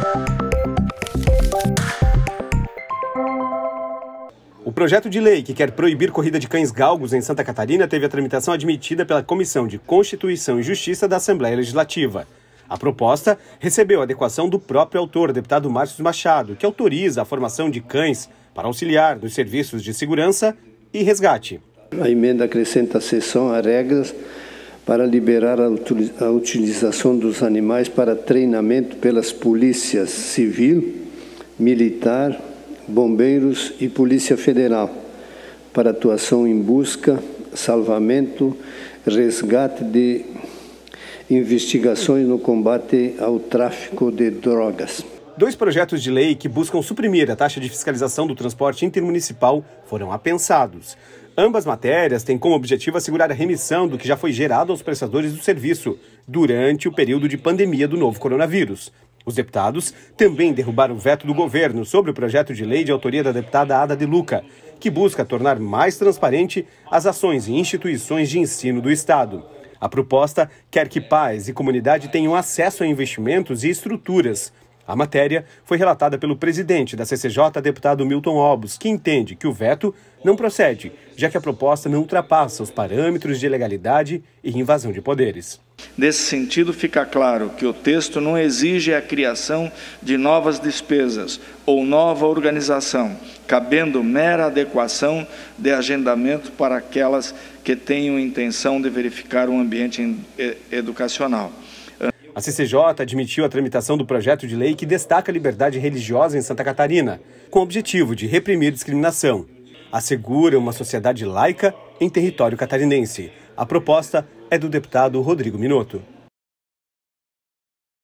O projeto de lei que quer proibir corrida de cães galgos em Santa Catarina teve a tramitação admitida pela Comissão de Constituição e Justiça da Assembleia Legislativa. A proposta recebeu a adequação do próprio autor, deputado Márcio Machado, que autoriza a formação de cães para auxiliar nos serviços de segurança e resgate. A emenda acrescenta a seção a regras para liberar a utilização dos animais para treinamento pelas polícias civil, militar, bombeiros e Polícia Federal, para atuação em busca, salvamento, resgate de investigações no combate ao tráfico de drogas. 2 projetos de lei que buscam suprimir a taxa de fiscalização do transporte intermunicipal foram apensados. Ambas matérias têm como objetivo assegurar a remissão do que já foi gerado aos prestadores do serviço durante o período de pandemia do novo coronavírus. Os deputados também derrubaram o veto do governo sobre o projeto de lei de autoria da deputada Ada de Luca, que busca tornar mais transparente as ações e instituições de ensino do Estado. A proposta quer que pais e comunidade tenham acesso a investimentos e estruturas. A matéria foi relatada pelo presidente da CCJ, deputado Milton Obos, que entende que o veto não procede, já que a proposta não ultrapassa os parâmetros de legalidade e invasão de poderes. Nesse sentido, fica claro que o texto não exige a criação de novas despesas ou nova organização, cabendo mera adequação de agendamento para aquelas que tenham intenção de verificar um ambiente educacional. A CCJ admitiu a tramitação do projeto de lei que destaca a liberdade religiosa em Santa Catarina, com o objetivo de reprimir discriminação. Assegura uma sociedade laica em território catarinense. A proposta é do deputado Rodrigo Minotto.